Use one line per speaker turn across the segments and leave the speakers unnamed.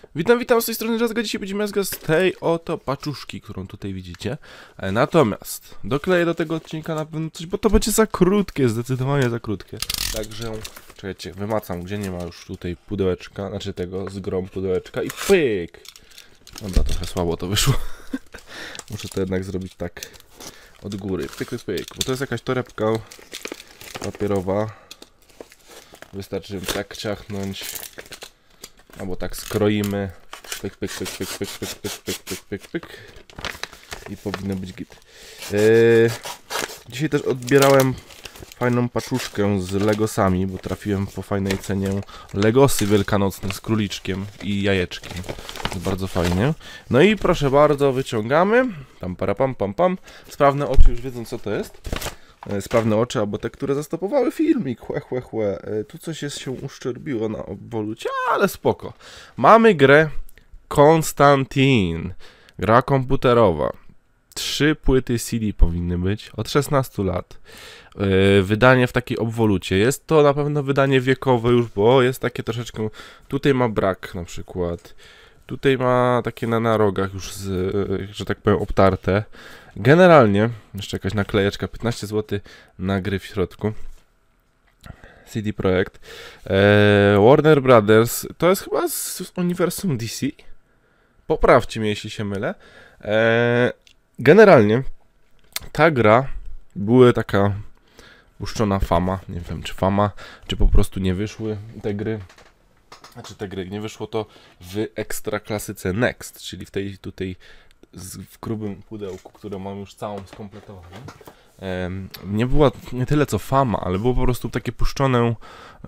Witam z tej strony Jazzga. Dzisiaj będziemy z tej oto paczuszki, którą tutaj widzicie. Natomiast dokleję do tego odcinka na pewno coś, bo to będzie za krótkie, zdecydowanie za krótkie. Także, czekajcie, wymacam, gdzie nie ma już tutaj pudełeczka, znaczy tego z grom pudełeczka i pyk! Dobra, trochę słabo to wyszło. Muszę to jednak zrobić tak od góry, pyk, pyk, pyk, bo to jest jakaś torebka papierowa. Wystarczy tak ciachnąć. Albo tak skroimy. Pyk, pyk, pyk, pyk, pyk, pyk, pyk, pyk, pyk, pyk, pyk. I powinno być git. Dzisiaj też odbierałem fajną paczuszkę z Legosami, bo trafiłem po fajnej cenie Legosy wielkanocne z króliczkiem i jajeczkiem. To bardzo fajnie. No i proszę bardzo, wyciągamy. Pam, para, pam, pam, pam. Sprawne oczy już wiedzą, co to jest. Sprawne oczy, albo te, które zastopowały filmik. Tu coś się uszczerbiło na obwolucie, ale spoko. Mamy grę Konstantin. Gra komputerowa. 3 płyty CD powinny być. Od 16 lat. Wydanie w takiej obwolucie. Jest to na pewno wydanie wiekowe już, bo jest takie troszeczkę... Tutaj ma brak na przykład. Tutaj ma takie na rogach już, że tak powiem, obtarte. Generalnie, jeszcze jakaś naklejeczka, 15 zł na gry w środku. CD Projekt. Warner Brothers, to jest chyba z uniwersum DC. Poprawcie mnie, jeśli się mylę. Generalnie, ta gra była taka puszczona fama. Nie wiem, czy fama, czy po prostu nie wyszły te gry. Znaczy te gry nie wyszło to w ekstra klasyce Next, czyli w tej tutaj w grubym pudełku, które mam już całą skompletowaną. Nie była nie tyle co fama, ale było po prostu takie puszczone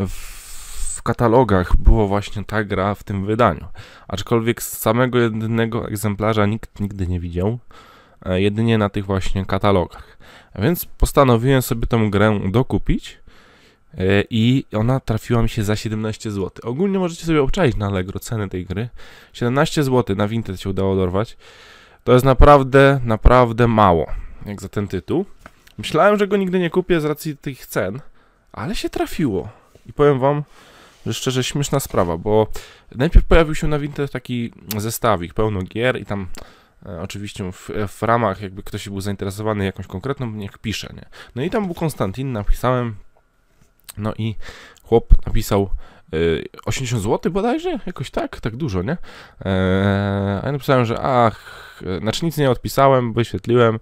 w katalogach, było właśnie ta gra w tym wydaniu. Aczkolwiek z samego jednego egzemplarza nikt nigdy nie widział, jedynie na tych właśnie katalogach. A więc postanowiłem sobie tę grę dokupić i ona trafiła mi się za 17 zł. Ogólnie możecie sobie obczaić na Allegro ceny tej gry. 17 zł na Vinted się udało dorwać. To jest naprawdę, naprawdę mało, jak za ten tytuł. Myślałem, że go nigdy nie kupię z racji tych cen, ale się trafiło. I powiem wam, że szczerze śmieszna sprawa, bo najpierw pojawił się na Vinted taki zestawik, pełno gier i tam oczywiście w ramach, jakby ktoś był zainteresowany jakąś konkretną, niech pisze, nie? No i tam był Konstantin, napisałem, no i chłop napisał 80 zł bodajże? Jakoś tak dużo, nie? A ja napisałem, że znaczy nic nie odpisałem, wyświetliłem,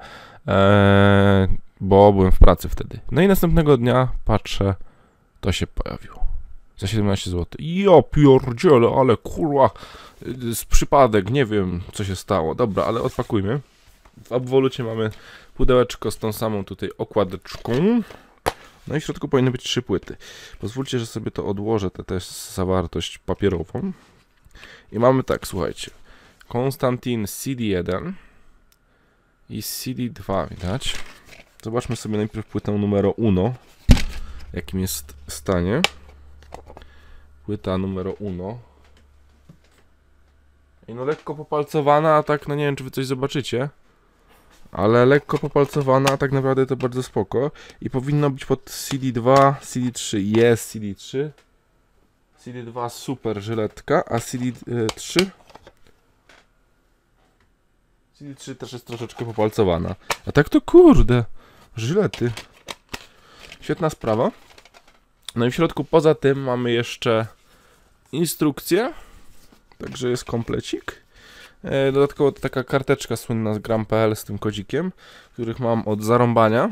bo byłem w pracy wtedy. No i następnego dnia patrzę, to się pojawiło. Za 17 zł. Ja pierdzielę, ale kurwa, z przypadek, nie wiem co się stało. Dobra, ale odpakujmy. W obwolucie mamy pudełeczko z tą samą tutaj okładeczką. No i w środku powinny być 3 płyty. Pozwólcie, że sobie to odłożę, to też zawartość papierową. I mamy tak, słuchajcie. Konstantin CD1 i CD2 widać. Zobaczmy sobie najpierw płytę numero 1, w jakim jest stanie. Płyta numero 1. I no lekko popalcowana, a tak no nie wiem, czy wy coś zobaczycie. Ale lekko popalcowana, a tak naprawdę to bardzo spoko. I powinno być pod CD2, CD3 jest CD3. CD2 super żyletka, a CD3 też jest troszeczkę popalcowana. A tak to kurde, żylety. Świetna sprawa. No i w środku poza tym mamy jeszcze instrukcję. Także jest komplecik. Dodatkowo to taka karteczka słynna z gram.pl z tym kodzikiem, których mam od zarąbania.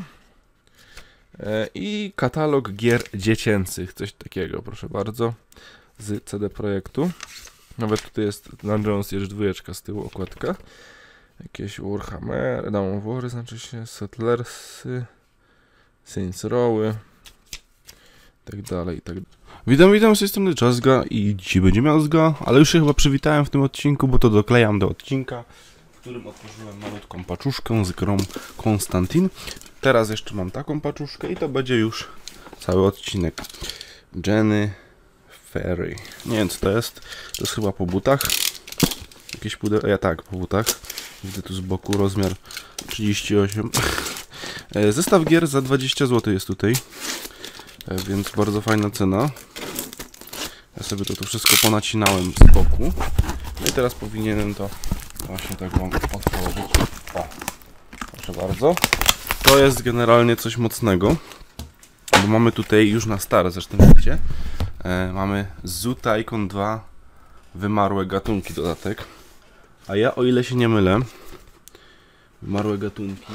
I katalog gier dziecięcych, coś takiego, proszę bardzo, z CD Projektu. Nawet tutaj jest Dungeons Siege 2 z tyłu okładka. Jakieś Warhammer, Dawn of War, znaczy się, Settlersy, Saints Rowy, i tak dalej, i tak dalej. Witam z tej strony Jazzga i dzisiaj będzie miazga, ale już się chyba przywitałem w tym odcinku, bo to doklejam do odcinka, w którym otworzyłem malutką paczuszkę z grą Konstantin. Teraz jeszcze mam taką paczuszkę i to będzie już cały odcinek. Jenny Ferry. Nie wiem co to jest chyba po butach. Jakieś pudełko, tak, po butach. Widzę tu z boku rozmiar 38. Zestaw gier za 20 zł jest tutaj. Więc bardzo fajna cena. Ja sobie to tu wszystko ponacinałem z boku. No i teraz powinienem to właśnie tak wam otworzyć. O, proszę bardzo. To jest generalnie coś mocnego, bo mamy tutaj już na stare, zresztą widzicie, mamy Zoo Tycoon 2 wymarłe gatunki dodatek. A ja, o ile się nie mylę, wymarłe gatunki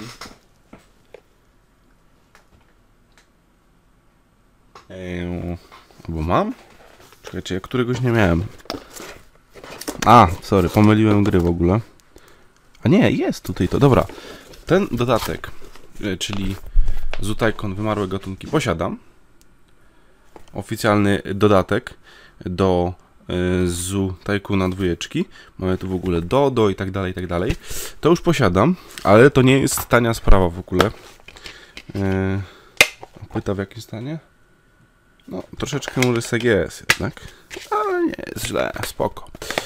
albo mam? Czekajcie, ja któregoś nie miałem. A, sorry, pomyliłem gry w ogóle. A nie, jest tutaj to, dobra. Ten dodatek, czyli Zoo Tycoon wymarłe gatunki, posiadam. Oficjalny dodatek do Zoo Tycoona 2. Mamy tu w ogóle Dodo i tak dalej, i tak dalej. To już posiadam, ale to nie jest tania sprawa w ogóle. Płyta w jakim stanie? No, troszeczkę rysek jest jednak, ale nie jest źle, spoko.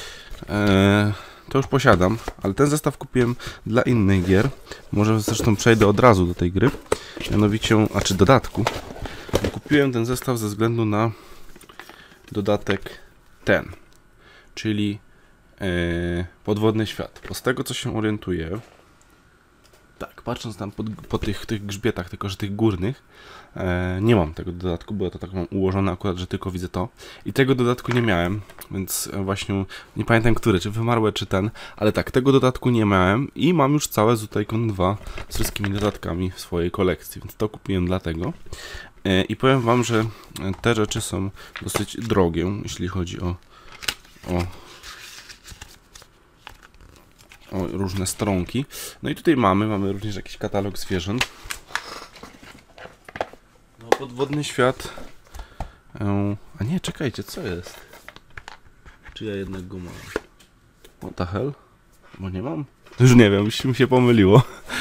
To już posiadam, ale ten zestaw kupiłem dla innych gier. Może zresztą przejdę od razu do tej gry. Mianowicie, dodatku. Kupiłem ten zestaw ze względu na dodatek ten, czyli Podwodny Świat. Bo z tego co się orientuję, tak, patrząc tam po tych grzbietach, tylko że tych górnych, nie mam tego dodatku, bo ja to tak mam ułożone akurat, że tylko widzę to. I tego dodatku nie miałem, więc właśnie nie pamiętam który, czy wymarłe, czy ten, ale tak, tego dodatku nie miałem i mam już całe Zoo Tycoon 2 z wszystkimi dodatkami w swojej kolekcji, więc to kupiłem dlatego. I powiem wam, że te rzeczy są dosyć drogie, jeśli chodzi o różne stronki. No i tutaj mamy również jakiś katalog zwierząt. No, Podwodny Świat. A nie, czekajcie, co jest? Czy ja jednak go mam? What the hell? Bo nie mam? Już nie wiem, już mi się pomyliło.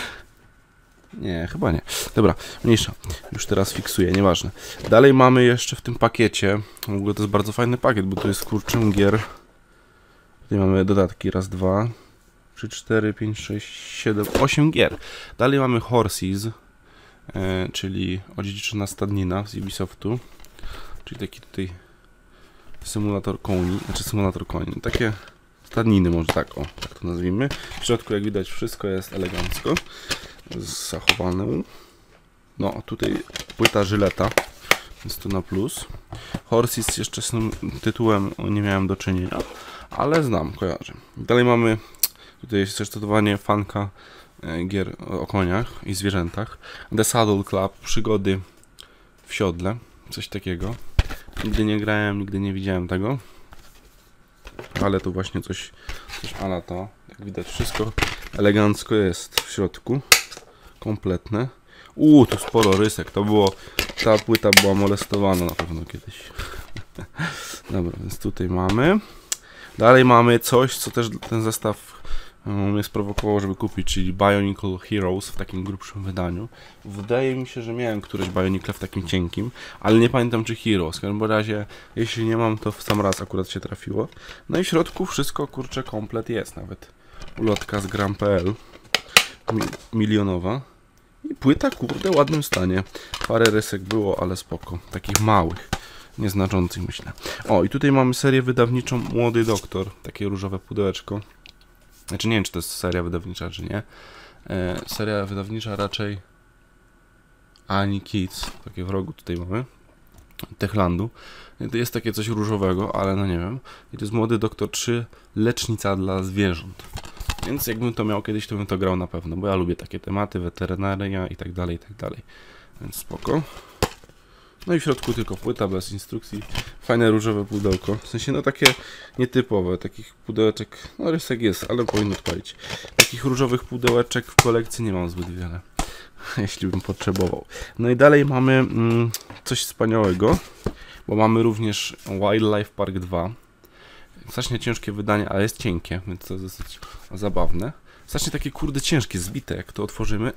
Nie, chyba nie. Dobra, mniejsza. Już teraz fiksuję, nieważne. Dalej mamy jeszcze w tym pakiecie. W ogóle to jest bardzo fajny pakiet, bo tu jest kurczę gier. Tutaj mamy dodatki. Raz, dwa, 3, 4, 5, 6, 7, 8 gier. Dalej mamy Horses, czyli odziedziczona stadnina z Ubisoftu. Czyli taki tutaj symulator koni. Symulator koni. Takie stadniny, może tak to nazwijmy. W środku, jak widać, wszystko jest elegancko zachowane. No, tutaj płyta Żyleta, jest to na plus. Horses jeszcze z tym tytułem nie miałem do czynienia, ale znam, kojarzę. Dalej mamy tutaj jest też testowanie fanka gier o koniach i zwierzętach. The Saddle Club, przygody w siodle, coś takiego. Nigdy nie grałem, nigdy nie widziałem tego, ale to właśnie coś a la to. Jak widać, wszystko elegancko jest w środku. Kompletne. Tu sporo rysek. Ta płyta była molestowana na pewno kiedyś. Dobra, więc tutaj mamy. Dalej mamy coś, co też ten zestaw mnie sprowokował, żeby kupić, czyli Bionicle Heroes w takim grubszym wydaniu. Wydaje mi się, że miałem któreś Bionicle w takim cienkim, ale nie pamiętam, czy Heroes. W każdym razie, jeśli nie mam, to w sam raz akurat się trafiło. No i w środku wszystko, kurczę, komplet jest. Nawet ulotka z gram.pl milionowa. I płyta, kurde, w ładnym stanie. Parę rysek było, ale spoko. Takich małych, nieznaczących, myślę. I tutaj mamy serię wydawniczą Młody Doktor. Takie różowe pudełeczko. Znaczy nie wiem, czy to jest seria wydawnicza, czy nie. Seria wydawnicza raczej Ani Kids. Takie w rogu tutaj mamy. Techlandu. To jest takie coś różowego, ale no nie wiem. I to jest Młody Doktor 3. Lecznica dla zwierząt. Więc jakbym to miał kiedyś, to bym to grał na pewno, bo ja lubię takie tematy, weterynaria i tak dalej, i tak dalej. Więc spoko. No i w środku tylko płyta bez instrukcji. Fajne różowe pudełko. W sensie no takie nietypowe, takich pudełeczek, no rysek jest, ale powinno odpalić. Takich różowych pudełeczek w kolekcji nie mam zbyt wiele, jeśli bym potrzebował. No i dalej mamy coś wspaniałego, bo mamy również Wildlife Park 2. Strasznie ciężkie wydanie, ale jest cienkie, więc to jest dosyć zabawne. Strasznie takie kurde ciężkie, zbite, jak to otworzymy.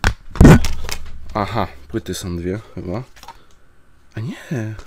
Aha, płyty są dwie chyba. A nie.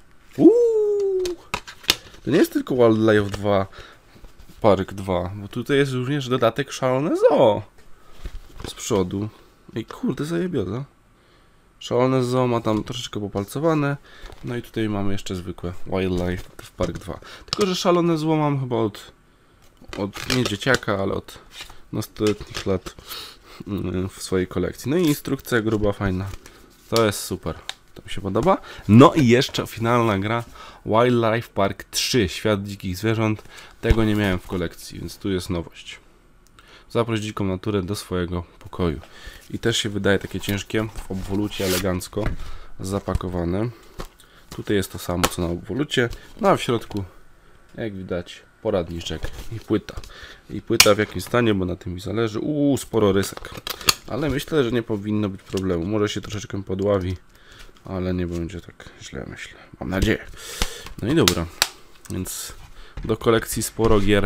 To nie jest tylko Wildlife 2 Park 2, bo tutaj jest również dodatek Szalone Zoo z przodu. Ej, kurde, zajebioza. Szalone Zoo ma tam troszeczkę popalcowane. No i tutaj mamy jeszcze zwykłe Wildlife Park 2. Tylko że Szalone Zoo mam chyba nie dzieciaka, ale od nastoletnich lat w swojej kolekcji. No i instrukcja gruba, fajna. To jest super. To mi się podoba. No i jeszcze finalna gra Wildlife Park 3. Świat dzikich zwierząt. Tego nie miałem w kolekcji, więc tu jest nowość. Zaproś dziką naturę do swojego pokoju. I też się wydaje takie ciężkie, w obwolucie elegancko zapakowane. Tutaj jest to samo co na obwolucie, no a w środku, jak widać, poradniczek i płyta. I płyta w jakim stanie, bo na tym mi zależy. Sporo rysek. Ale myślę, że nie powinno być problemu. Może się troszeczkę podławi, ale nie będzie tak źle, myślę. Mam nadzieję. No i dobra. Więc do kolekcji sporo gier,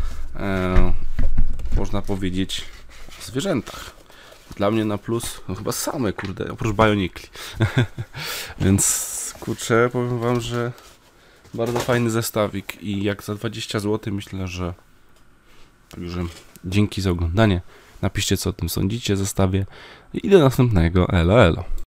można powiedzieć, o zwierzętach. Dla mnie na plus, no chyba same, kurde, oprócz Bionicli. Więc, kurczę, powiem wam, że bardzo fajny zestawik i jak za 20 zł myślę, że... Także dzięki za oglądanie. Napiszcie, co o tym sądzicie, zestawie i do następnego. Elo, elo.